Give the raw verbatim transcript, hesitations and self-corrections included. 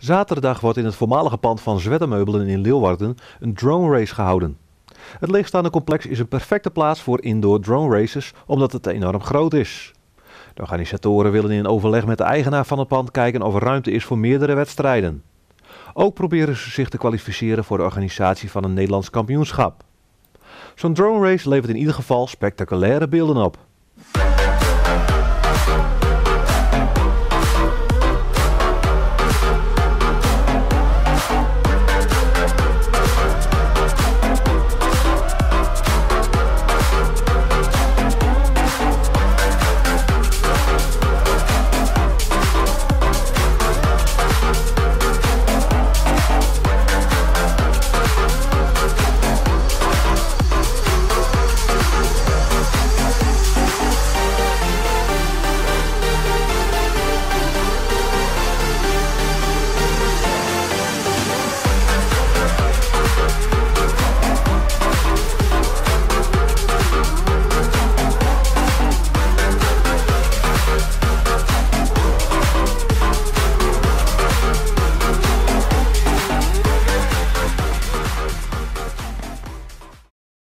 Zaterdag wordt in het voormalige pand van Zwettermeubelen in Leeuwarden een drone race gehouden. Het leegstaande complex is een perfecte plaats voor indoor drone races omdat het enorm groot is. De organisatoren willen in overleg met de eigenaar van het pand kijken of er ruimte is voor meerdere wedstrijden. Ook proberen ze zich te kwalificeren voor de organisatie van een Nederlands kampioenschap. Zo'n drone race levert in ieder geval spectaculaire beelden op.